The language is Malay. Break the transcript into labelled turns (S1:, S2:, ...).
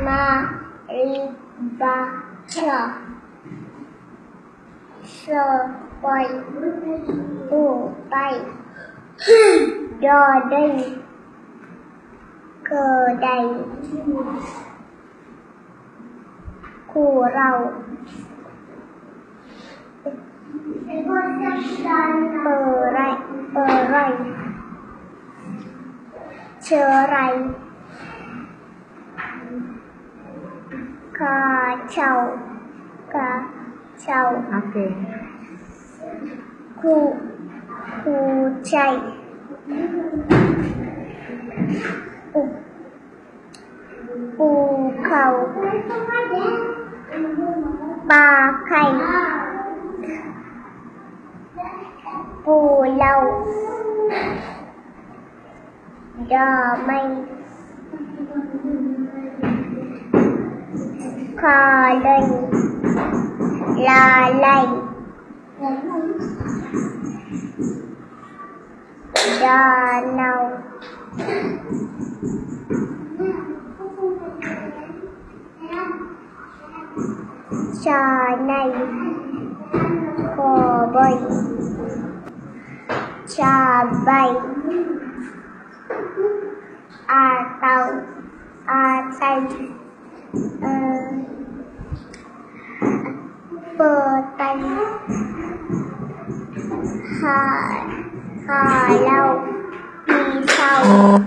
S1: Maribaca sepai tupai dodai kedai kurau perai cerai kacau
S2: Okey.
S1: kucai pukau pakai pulau damai kaleng lalai danau canai koboi cabai atau petai halau pisau